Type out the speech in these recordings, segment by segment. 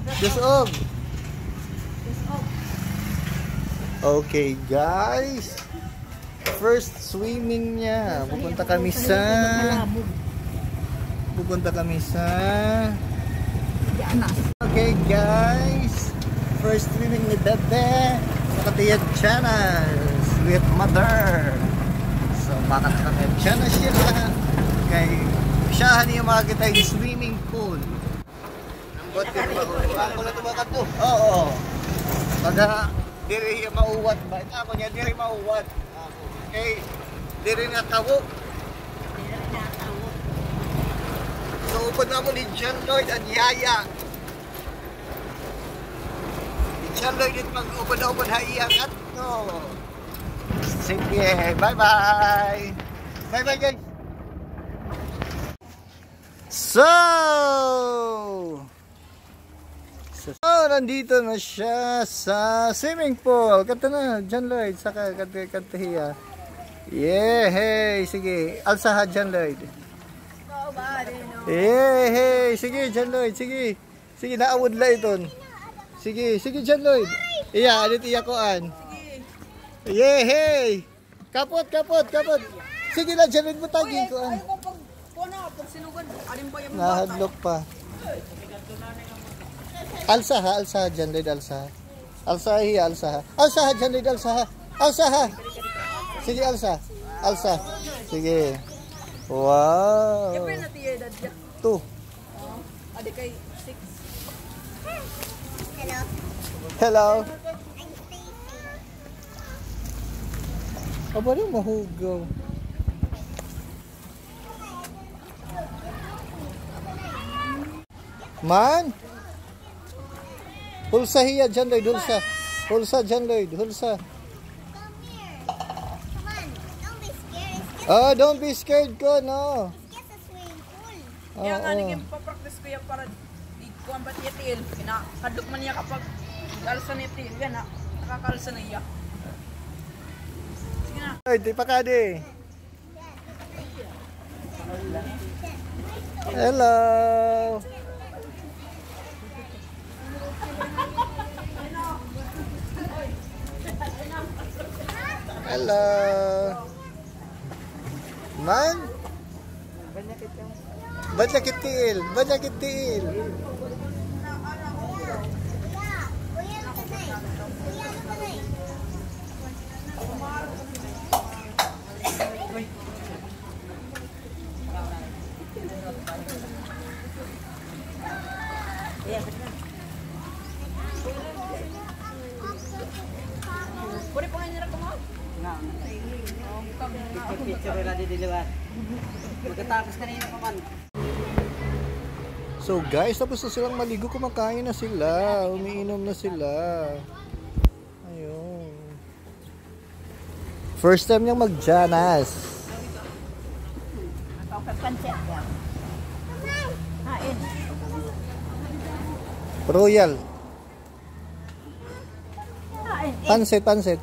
Kusog. Okay guys, first swimming niya. Pupunta kami sa Janas. Okay guys, first swimming ni Bebe nakatiyad Janas with mother. So bakit kami Janas sila kay siya niya makakita yung swimming pool. Nambot ka ba? Ako na tumakat to. Oo. Baga diri mauwat ba? Ito ako niya diri mauwat. Okay. Diri na tawo. So upod na mo ni John Lloyd at Yaya. Ni John Lloyd it mag-upod na upod haiyangat. No. Sige. Bye-bye. Bye-bye guys. So, nandito na siya sa swimming pool. Kanta na, John Lloyd, saka kanta hiya. Yeah, hey, sige. Alsa ha, John Lloyd. Yeah, hey, sige, John Lloyd, sige. Sige, naawod la iton. Sige, sige, John Lloyd. Iya, adit iya koan. Yeah, hey. Kapot. Sige na, John Lloyd mo tagin koan. Nahadlok pa. Alsa ha, John Lloyd, alsa. Alsa hiya, alsa ha. Alsa ha, John Lloyd, alsa ha. Alsa ha. Sige, alsa. Sige. Wow. 2. Adi kay 6. Hello. Aba rin mahugaw. Man. Hulsa hiya, John Lloyd, hulsa. Hulsa, John Lloyd, hulsa. Oh, don't be scared ko, no. It's just a swimming pool. Kaya nga naging papractice ko yan para di ko ang ba't itil. Kadlok man niya kapag kalsa ni itil. Yan na, nakakalsa na iya. Sige na. Ay, di pa ka di. Hello. Hello. Man? Banyak kecil. Pwede pa nga ko mo? Picture wala di luar. Magkatapos kanina pa man. So guys, tapos na silang maligo, kumakain na sila, umiinom na sila. Ayun. First time niyang mag-Janas. Royal. Pansit.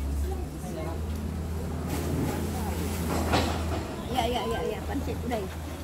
Ya, pansit udah.